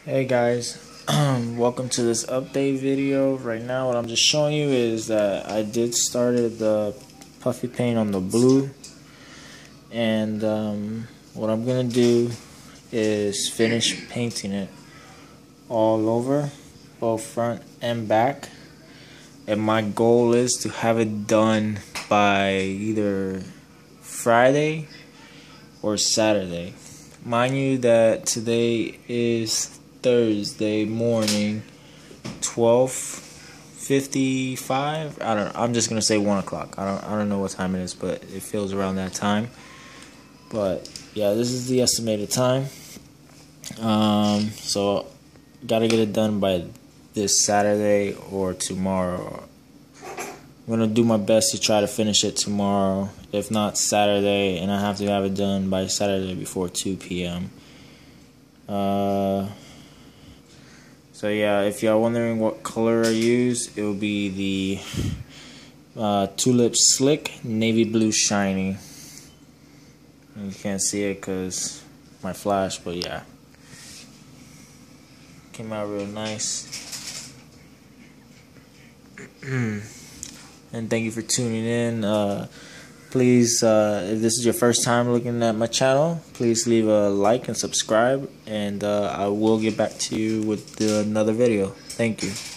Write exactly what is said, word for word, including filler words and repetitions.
Hey guys, welcome to this update video. Right now what I'm just showing you is that I did started the puffy paint on the blue, and um, what I'm gonna do is finish painting it all over, both front and back, and my goal is to have it done by either Friday or Saturday. Mind you that today is Thursday morning, twelve fifty-five. I don't know. I'm just gonna say one o'clock. I don't. I don't know what time it is, but it feels around that time. But yeah, this is the estimated time. Um, so gotta get it done by this Saturday or tomorrow. I'm gonna do my best to try to finish it tomorrow, if not Saturday, and I have to have it done by Saturday before two P M Uh. So yeah, if y'all wondering what color I use, it will be the uh, Tulip Slick Navy Blue Shiny. You can't see it because my flash, but yeah, came out real nice. And thank you for tuning in. Uh, please, uh, if this is your first time looking at my channel, please leave a like and subscribe, and uh, I will get back to you with uh, another video. Thank you.